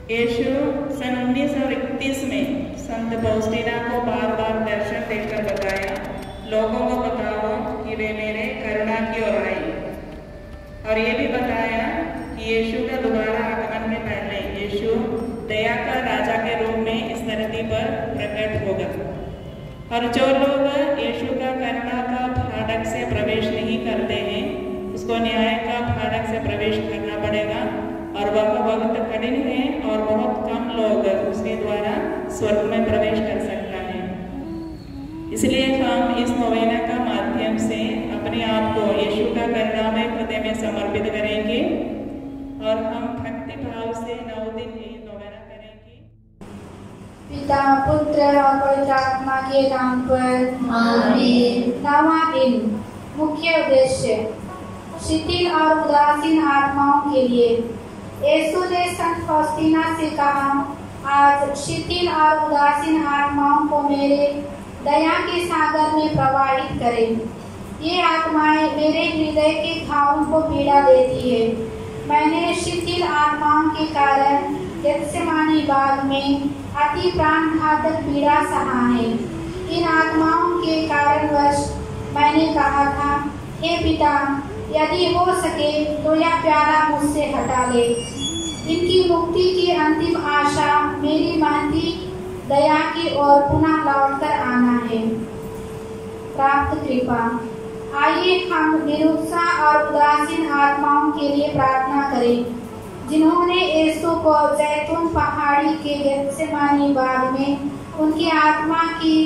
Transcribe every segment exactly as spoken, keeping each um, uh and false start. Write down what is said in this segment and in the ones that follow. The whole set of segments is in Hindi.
यीशु सन उन्नीस सौ इकतीस में संत फौस्टीना को बार बार दर्शन देकर बताया, लोगों को बताओ कि वे मेरे करुणा की ओर आए। और ये भी बताया कि यीशु का दोबारा आगमन में पहले यीशु दया का राजा के रूप में इस धरती पर प्रकट होगा। और जो लोग यीशु का करुणा का फाटक से प्रवेश नहीं करते हैं, उसको न्याय का फाटक से प्रवेश करना पड़ेगा। और वह बहुत कठिन है और बहुत कम लोग उसके द्वारा स्वर्ग में प्रवेश कर सकता है। इसलिए हम इस नोवेना का माध्यम से अपने आप को यीशु का करुणामय हृदय में समर्पित करेंगे और हम भक्ति भाव से नौ दिन ये नोवेना करेंगे। पिता, पुत्र और पवित्र आत्मा के नाम पर आमीन। नौवां दिन, मुख्य उद्देश्य शिथिल और उदासीन आत्माओं के लिए। यीशु ने संत फौस्टीना से कहा, आज शिथिल और उदासीन आत्माओं को मेरे दया के सागर में प्रवाहित करें। ये आत्माएं मेरे हृदय के घावों को पीड़ा देती है। मैंने शिथिल आत्माओं के कारण गेत्सेमानी बाग में अति प्राणघातक पीड़ा सहा है। इन आत्माओं के कारणवश मैंने कहा था, हे पिता, यदि हो सके तो यह प्याला मुझसे हटा ले। इनकी मुक्ति की अंतिम आशा मेरी महती दया की ओर पुनः लौटकर आना है। प्राप्त कृपा। आइए हम निरुत्साह और उदासीन आत्माओं के लिए प्रार्थना करें, जिन्होंने यीशु को जैतून पहाड़ी के गेत्सेमानी बाग में उनकी आत्मा की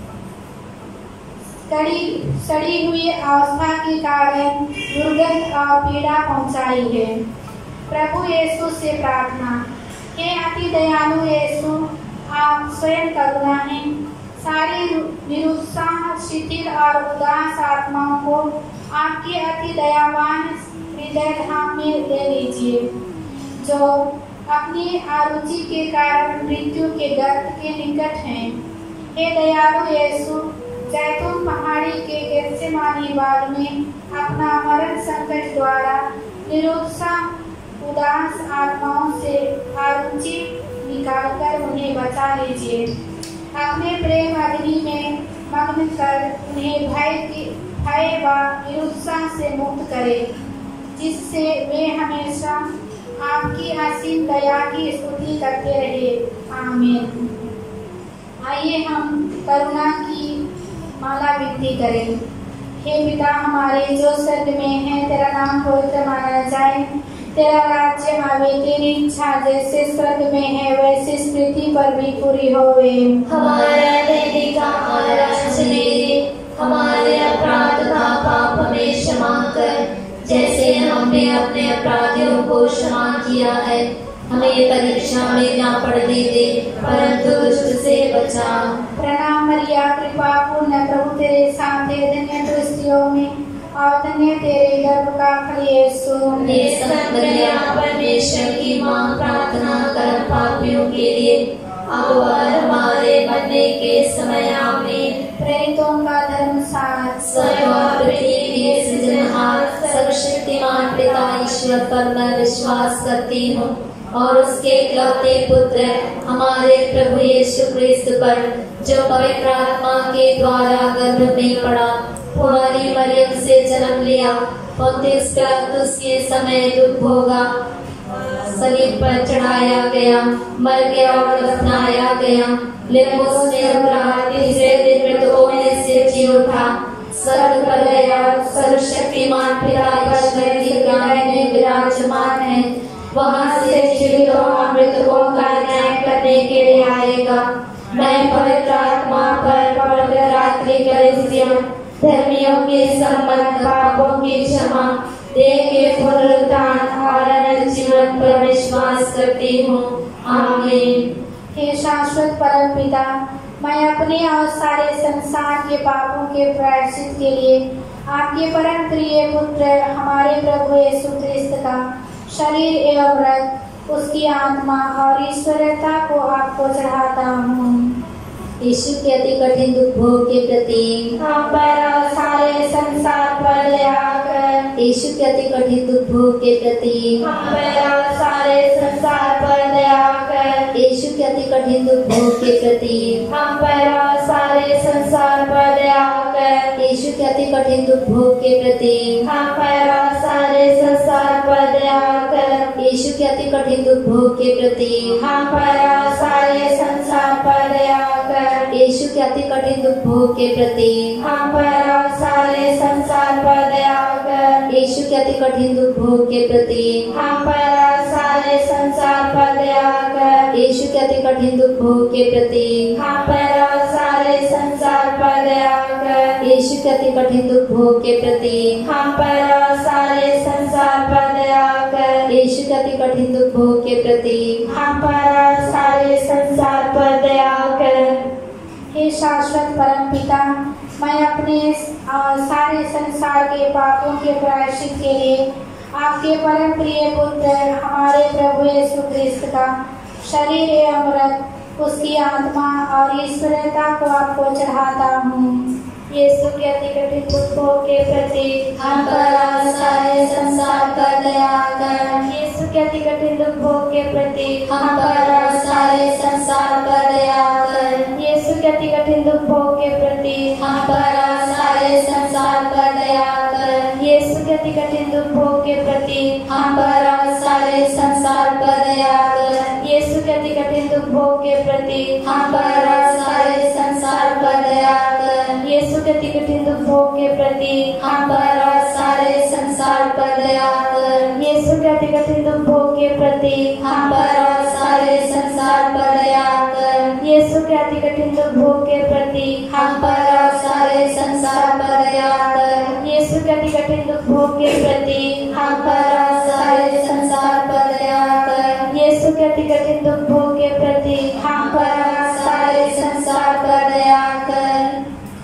सड़ी सड़ी हुई अवस्था के कारण दुर्गंध और पीड़ा पहुंचाई है। प्रभु यीशु से प्रार्थना। हे अति दयालु यीशु, आप स्वयं करुणा हैं। सारे निरुत्साह, शिथिल और उदास आत्माओं को आपके अति दयावान हृदय धाम में ले लीजिए, जो अपनी आरुचि के कारण मृत्यु के गर्त के निकट हैं। हे दयालु यीशु, जैतून पहाड़ी के गेत्सेमानी बाग में अपना मरण संकट द्वारा निरुत्साह उदास आत्माओं से आरुचि निकालकर उन्हें बचा लीजिए। अपने प्रेम अग्नि में मग्न कर उन्हें भय की भय व निरुत्साह से मुक्त करें, जिससे वे हमेशा आपकी असीम दया की स्तुति करते रहे। आमीन। आइए हम करुणा की माला विनती करें। हे पिता हमारे जो स्वर्ग में है, तेरा नाम पवित्र माना जाए, तेरा राज्य आवे, तेरी इच्छा जैसे स्वर्ग में है वैसे इस पृथ्वी पर भी पूरी होवे। हमारा दैनिक आहार आज दे, हमारे अपराध का पाप हमें क्षमा कर, जैसे हमने अपने अपराधियों को क्षमा किया है। हमें परीक्षा में न पड़ने दे, परंतु दुष्ट से बचा। प्रणाम मरिया, कृपा पूर्ण, प्रभु तेरे साथ है, धन्य तू स्त्रियों में और धन्य तेरे गर्भ का फल यीशु। मरिया परमेश्वर की मां, प्रार्थना कर पापियों के लिए अब और हमारे मरने के समय आमीन। प्रेरितों का धर्मसार, स्वर्ग और पृथ्वी के सृजनहार सर्वशक्तिमान पिता ईश्वर पर मैं विश्वास करती हूँ और उसके इकलौते पुत्र हमारे प्रभु यीशु क्रिस्त पर, जो पवित्र आत्मा के द्वारा गर्भ में पड़ा, कुंवारी मरियम से जन्म लिया, पुंतियुस पिलातुस के समय दुख भोगा, सलीब पर चढ़ाया गया, मर गया और दफनाया गया, लेकिन उसने तीसरे दिन मृतकों में से जी उठा, स्वर्ग पर गया, सर्वशक्तिमान पिता ईश्वर की दाहिने में विराजमान है, वहाँ से जीवितों और मृतकों का न्याय करने के लिए आएगा। मैं पवित्र आत्मा पर पवित्र रात्रि कलीसिया, धर्मियों के संबंध, पापों की क्षमा, देह के पुनरुत्थान और अनंत जीवन पर विश्वास करती हूँ। आमीन। हे शाश्वत परम पिता, मैं अपने और सारे संसार के पापों के प्रायश्चित के लिए आपके परम प्रिय पुत्र हमारे प्रभु यीशु क्रिस्त का शरीर एवं रक्त, उसकी आत्मा और ईश्वरता को आपको चढ़ाता हूँ। यीशु के अति कठिन दुख भोग के प्रति हम पर और सारे संसार पर दया कर। यीशु के अति कठिन दुख भोग के प्रति हम पर और सारे संसार पर दया कर। कठिन दुख भोग के प्रति हम पर और सारे संसार पर दया कर। यीशु के अति कठिन दुख भोग के प्रति हम पर और सारे संसार पर दया कर। यीशु के अति कठिन दुख भोग के प्रति हम पर और सारे संसार पर दया कर। यीशु के अति कठिन दुख भोग के प्रति हम पर और सारे संसार पर दया कर। यीशु के अति कठिन दुख भोग के प्रति हम पर और सारे संसार पर दया कर। यीशु के अति कठिन दुख भोग के प्रति हम पर और सारे संसार पर दया कर। यीशु के अति कठिन दुख भोग के प्रति हम पर और सारे संसार पर दया कर। यीशु के अति कठिन दुख भोग के प्रति हम पर और सारे संसार पर दया कर। हे शाश्वत परम पिता, मैं अपने आ, सारे संसार के पापों के प्रायश्चित के लिए आपके परम प्रिय पुत्र हमारे प्रभु यीशु ख्रिस्त का शरीर एवं रक्त, उसकी आत्मा और ईश्वरता को आपको चढ़ाता हूँ। यीशु के अति कठिन दुखों के प्रति हम पर और सारे संसार पर दया कर। यीशु के अति कठिन दुखों के प्रति हम पर और सारे संसार पर दया कर। यीशु के अति कठिन दुखों के प्रति हम पर और सारे संसार पर दया कर। यीशु के अति कठिन दुखों के प्रति हम पर और सारे संसार पर दया कर। यीशु के अति कठिन दुखों के प्रति हम पर और सारे संसार पर दया कर। यीशु के अति कठिन दुखों के प्रति हम पर और सारे संसार पर दया कर। यीशु के अति कठिन दुखों के प्रति हम पर और सारे संसार पर दया कर। यीशु के अति कठिन दुखों के प्रति हम पर और सारे संसार पर दया कर। यीशु के अति कठिन दुखों के प्रति हम पर और सारे संसार पर दया कर। यीशु के अति कठिन दुखों के प्रति हम पर और सारे संसार पर दया कर।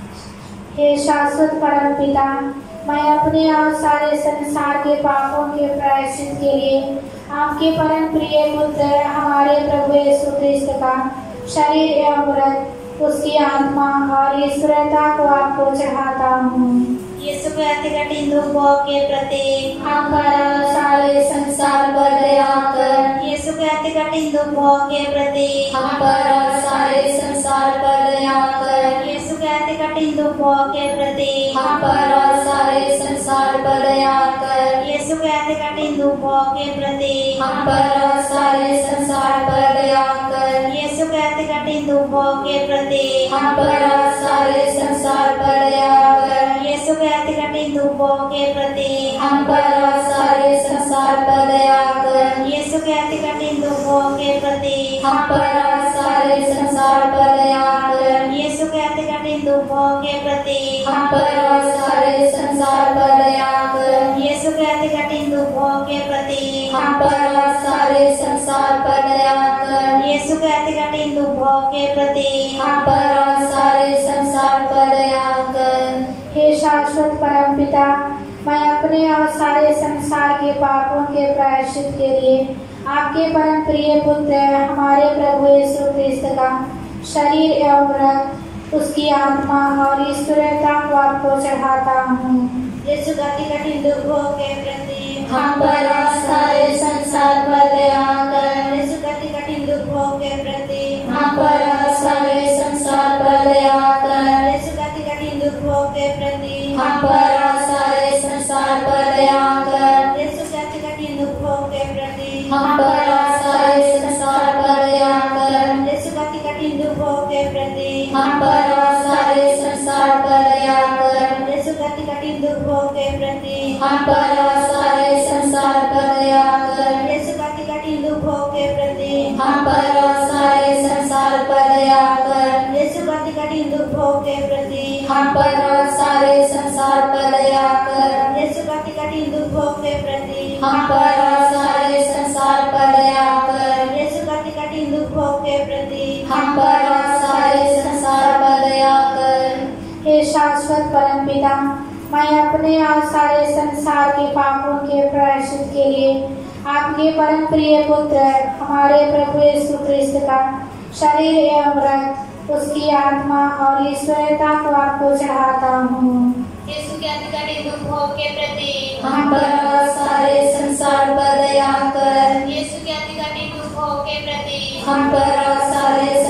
हे शाश्वत परम पिता, मैं अपने और सारे संसार के पापों के प्रायश्चित के लिए आपके परम प्रिय पुत्र हमारे प्रभु यीशु ख्रिस्त का शरीर एवं रक्त, उसकी आत्मा और ईश्वरता को आपको चढ़ाता हूँ। यीशु के अति कठिन दुखों के प्रति हम पर और सारे संसार पर दया कर। यीशु के अति कठिन दुखों के प्रति हम पर और सारे संसार पर दया कर। यीशु के अति कठिन दुखों के प्रति हम पर और सारे संसार पर दया कर। यीशु के अति कठिन दुखों के प्रति हम पर और सारे संसार पर दया कर। यीशु के अति कठिन दुखों के प्रति हम पर और सारे संसार पर दया कर। यीशु के अति कठिन दुखों के प्रति हम पर और सारे संसार पर दया कर। यीशु के अति कठिन दुखों के प्रति हम पर और सारे संसार पर दया कर। यीशु के अति कठिन दुखों के प्रति हम पर और सारे संसार पर दया कर। यीशु के अति कठिन दुखों के प्रति हम पर और सारे संसार पर दया कर। यीशु के अति कठिन दुखों के प्रति हम पर और सारे संसार पर दया कर। हे शाश्वत परम पिता, मैं अपने और सारे संसार के पापों के प्रायश्चित के लिए आपके परम प्रिय पुत्र हमारे प्रभु यीशु ख्रिस्त का शरीर एवं रक्त, उसकी आत्मा और ईश्वरता को आपको चढ़ाता हूँ। यीशु के अति कठिन दुखों के प्रति हम पर और सारे संसार पर दया कर। यीशु के अति कठिन दुखों के प्रति हम पर और सारे संसार पर दया कर। यीशु के अति कठिन दुखों के प्रति हम पर और सारे संसार पर दया कर। यीशु के अति कठिन दुखों के प्रति हम पर और सारे संसार पर दया कर। यीशु के अति कठिन दुखों के प्रति हम पर और सारे संसार पर दया कर। यीशु के अति कठिन दुखों के प्रति हम पर और सारे संसार पर दया कर। यीशु के अति कठिन दुखों के प्रति हम पर और सारे संसार पर दया कर। यीशु के अति कठिन दुखों के प्रति हम पर और सारे संसार पर दया कर। यीशु के अति कठिन दुखों के प्रति हम पर और सारे संसार पर दया कर। यीशु के अति कठिन दुखों के प्रति हम पर और सारे संसार पर दया कर। हे शाश्वत परम पिता, मैं अपने और सारे संसार के पापों के प्रायश्चित के लिए आपके परम प्रिय पुत्र हमारे प्रभु यीशु ख्रिस्त का शरीर एवं रक्त, उसकी आत्मा और ईश्वरता को आपको चढ़ाता हूँ। यीशु के अति कठिन दुखों के प्रति हम पर और सारे संसार पर दया कर। यीशु के अति कठिन दुखों के प्रति हम पर और सारे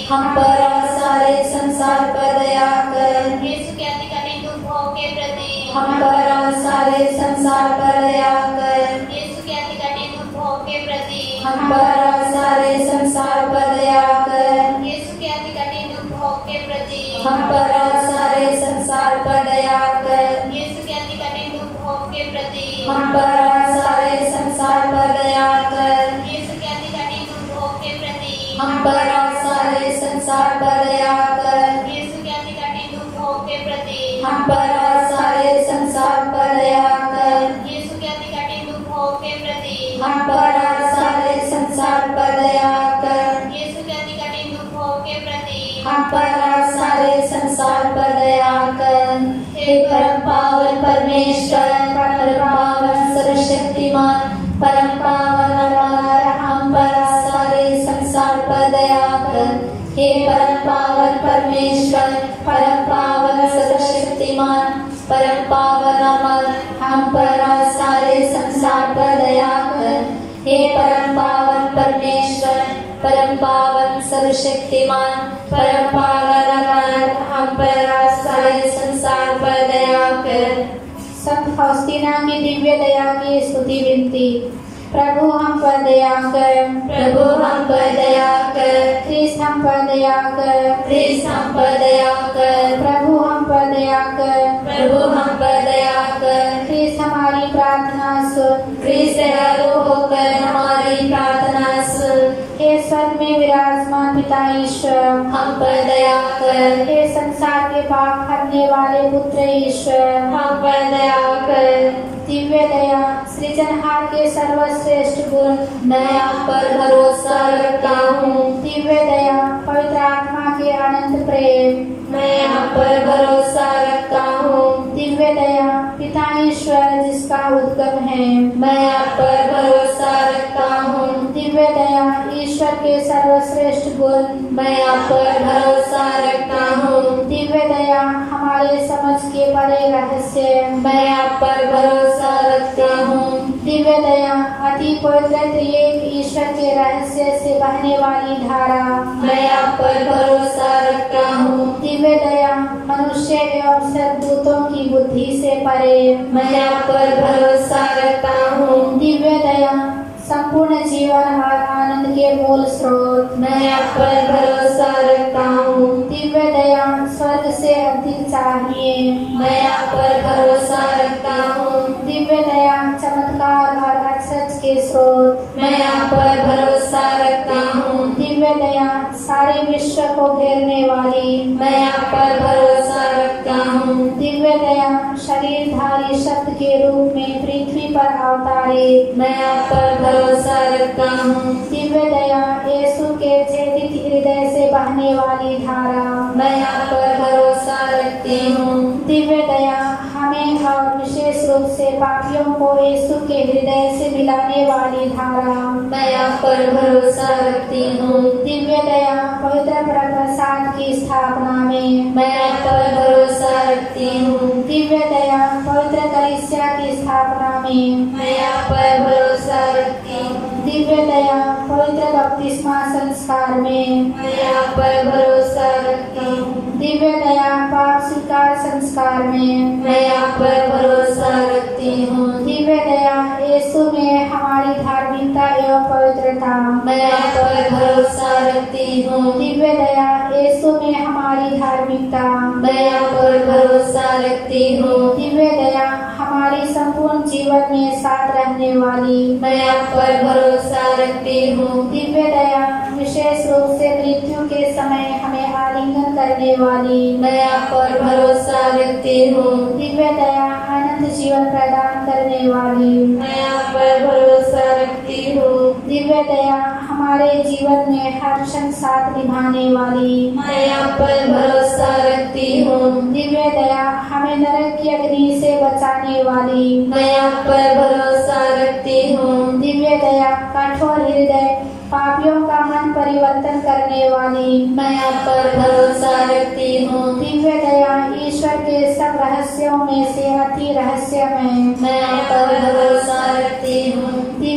हम पर और सारे संसार पर दया कर। यीशु के अति कठिन दुखों के प्रति हम पर और सारे संसार पर दया कर। यीशु के अति कठिन दुखों के प्रति हम पर और सारे संसार पर दया कर। यीशु के अति कठिन दुखों के प्रति हम पर और सारे संसार पर दया कर। यीशु के अति कठिन दुखों के प्रति हम पर और सारे संसार पर दया कर। यीशु के अति कठिन दुखों के प्रति हम पर और सारे संसार पर दया कर। यीशु के अति कठिन दुखों के प्रति हम पर और सारे संसार पर दया कर। यीशु के अति कठिन दुखों के प्रति हम पर और सारे संसार पर दया कर। यीशु के अति कठिन दुखों के प्रति हम पर और सारे संसार पर दया कर। हे परम पावन परमेश्वर, परम पावन सर्वशक्तिमान, परम पावन अमर, हम पर और सारे संसार पर दया कर। हे परम पावन परमेश्वर, परम पावन सर्वशक्तिमान, परम पावन अमर, हम पर और सारे संसार पर दया कर। हे परम पावन परमेश्वर, परम पावन सर्वशक्तिमान, परम पावन अमर, हम पर और सारे संसार पर दया कर। संत फौस्तीना की दिव्य दया की स्तुति विनती। प्रभु हम पर दया कर। प्रभु हम पर दया कर। ख्रीस्त हम पर दया कर। ख्रीस्त हम पर दया कर। प्रभु हम पर दया कर। प्रभु हम पर दया कर। ख्रीस्त हमारी प्रार्थना सुन। ख्रीस्त दयालु होकर हमारी प्रार्थना सुन। हे स्वर्ग में विराजमान पिता ईश्वर, हम पर दया कर। हे संसार के पाप हरने वाले पुत्र ईश्वर, हम पर दया कर। दिव्य दया, सृजनहार के सर्वश्रेष्ठ गुण, मैं आप पर भरोसा रखता हूँ। दिव्य दया, पवित्र आत्मा के अनंत प्रेम, मैं आप पर भरोसा रखता हूँ। दिव्य दया, पिता ईश्वर जिसका उद्गम है, मैं आप पर भरोसा रखता हूँ। दिव्य दया, ईश्वर के सर्वश्रेष्ठ गुण, मैं आप पर भरोसा रखता हूँ। दिव्य दया, हमारे समझ के परे रहस्य, मैं आप पर भरोसा रखता हूँ। दिव्य दया, अति पवित्र त्रिएक ईश्वर के रहस्य से बहने वाली धारा, मैं आप पर भरोसा रखता हूँ। दिव्य दया, मनुष्य एवं सद्दूतों की बुद्धि से परे, मैं आप पर भरोसा रखता हूँ। दिव्य दया, संपूर्ण जीवन और आनंद के मूल स्रोत, मैं आप पर भरोसा रखता हूँ। दिव्य दया, स्वर्ग से अधिक चाहिए, मैं आप पर भरोसा रखता हूँ। दिव्य दया, चमत्कार और अक्षर के स्रोत, मैं आप पर भरोसा रखता हूँ। दिव्य दया, सारे विश्व को घेरने वाली, मैं आप पर भरोसा रखता हूँ। दिव्य दया, शरीरधारी शब्द के रूप में पृथ्वी पर अवतारे, मैं आप पर भरोसा रखता हूँ। दिव्य दया, यीशु के छेदित हृदय से बहने वाली धारा, मैं आप पर भरोसा रखती हूँ। दिव्य दया, हमें और विशेष रूप से पापियों को यीशु के हृदय से मिलाने वाली धारा, मैं आप पर भरोसा रखती हूँ। दिव्य दया, पवित्र प्रसाद की स्थापना में, मैं आप पर भरोसा रखती हूँ। दिव्य दया, पवित्र कलीसिया की स्थापना में, मैं आप पर भरोसा रखती हूँ। दिव्य दया, पवित्र बपतिस्मा संस्कार में, मैं आप पर भरोसा रखती हूँ। दिव्य दया, पाप स्वीकार संस्कार में, मैं आप पर भरोसा रखती हूँ। दिव्य दया, यीशु में हमारी धार्मिकता एवं पवित्रता, मैं आप पर भरोसा रखती हूँ। दिव्य दया, यीशु में हमारी धार्मिकता, मैं आप पर भरोसा रखती हूँ। दिव्य दया, हमारी संपूर्ण जीवन में साथ रहने वाली, मैं आप पर भरोसा रखती हूँ। दिव्य दया, विशेष रूप से मृत्यु के समय हमें आलिंगन करने वाली, मैं आप पर भरोसा रखती हूँ। दिव्य दया, अनंत जीवन प्रदान करने वाली, मैं आप पर भरोसा रखती हूँ। दिव्य दया, हमारे जीवन में हर क्षण साथ निभाने वाली, मैं आप पर भरोसा रखती हूँ। दिव्य दया, हमें नरक की अग्नि से बचाने वाली, मैं आप पर भरोसा रखती हूँ। दिव्य दया, कठोर हृदय पापियों का मन परिवर्तन करने वाली, मैं आप पर भरोसा रखती हूँ। दिव्य दया, ईश्वर के सब रहस्यों में से अति रहस्य में, मैं आप पर भरोसा रखती हूँ। दिव्य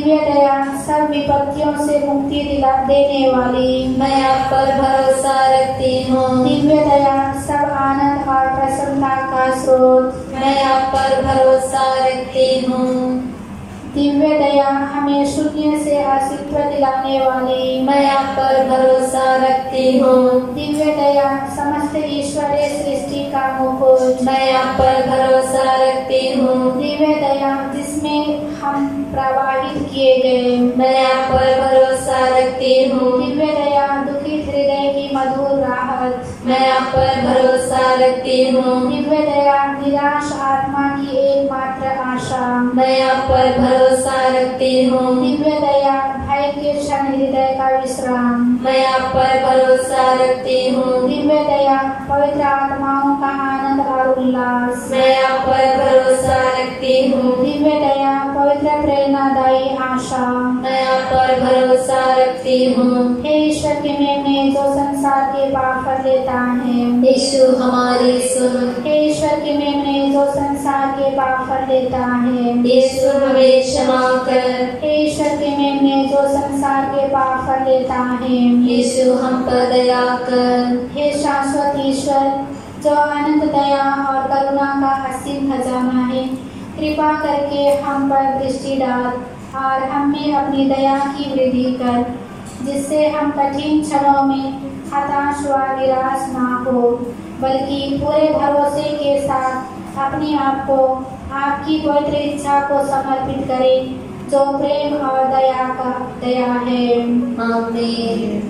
दिव्य दया सब विपत्तियों से मुक्ति दिला देने वाली, मैं आप पर भरोसा रखती हूँ। दिव्य दया सब आनंद और प्रसन्नता का स्रोत, मैं आप पर भरोसा रखती हूँ। दिव्य दया हमें शून्य से अस्तित्व दिलाने वाली, मैं आप पर भरोसा रखती हूँ। दिव्य दया समस्त ईश्वरीय सृष्टि का मुकुट, मैं आप पर भरोसा रखती हूँ। दिव्य दया जिसमें हम प्रवाहित किए गए, मैं आप पर भरोसा रखती हूँ। दिव्य दया दुखित हृदय की मधुर राहत, मैं आप पर भरोसा रखती हूँ। दिव्य दया निराश आत्मा की एकमात्र आशा, मैं आप पर भरोसा रखती हूँ। दिव्य दया भय के क्षण हृदय का विश्राम, मैं आप पर भरोसा रखती हूँ। दिव्य दया पवित्र आत्माओं का आनंद और उल्लास, मैं आप पर भरोसा रखती हूँ। दिव्य दया पवित्र प्रेरणादायी आशा, मैं आप पर भरोसा रखती हूँ। हे ईश्वर के मेमने जो संसार के पाप कर लेता है, यीशु हमारी सुन। हे ईश्वर के मेमने जो संसार के पाप कर लेता है, यीशु हमें क्षमा कर। हे ईश्वर के मेमने जो संसार के पाप कर लेता है, यीशु हम पर दया कर। हे शाश्वत ईश्वर जो अनंत दया और करुणा का असीम खजाना है, कृपा करके हम पर दृष्टि डाल और हम में अपनी दया की वृद्धि कर, जिससे हम कठिन क्षणों में हताश व निराश ना हो, बल्कि पूरे भरोसे के साथ अपने आप को आपकी पवित्र इच्छा को समर्पित करें, जो प्रेम और दया का दया है। आमीन।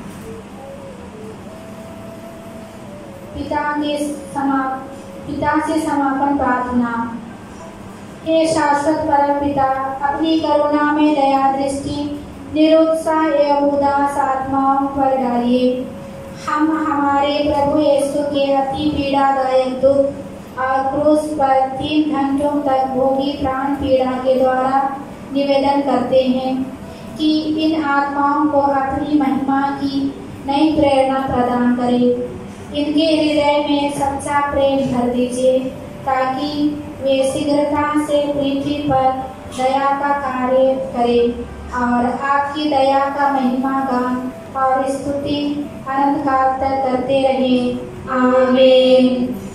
पिता के समा पिता से समापन प्रार्थना। हे शाश्वत परम पिता, अपनी करुणा में दया दृष्टि निरुत्साह एवं उदास आत्माओं पर डालिए। हम हमारे प्रभु यीशु के अति पीड़ादायक दुख और क्रूस पर तीन घंटों तक भोगी प्राण पीड़ा के द्वारा निवेदन करते हैं कि इन आत्माओं को अपनी महिमा की नई प्रेरणा प्रदान करें। इनके हृदय में सच्चा प्रेम भर दीजिए, ताकि वे शीघ्रता से पृथ्वी पर दया का कार्य करें और आपकी दया का महिमा गान और स्तुति अनंत काल तक करते रहें। आमीन।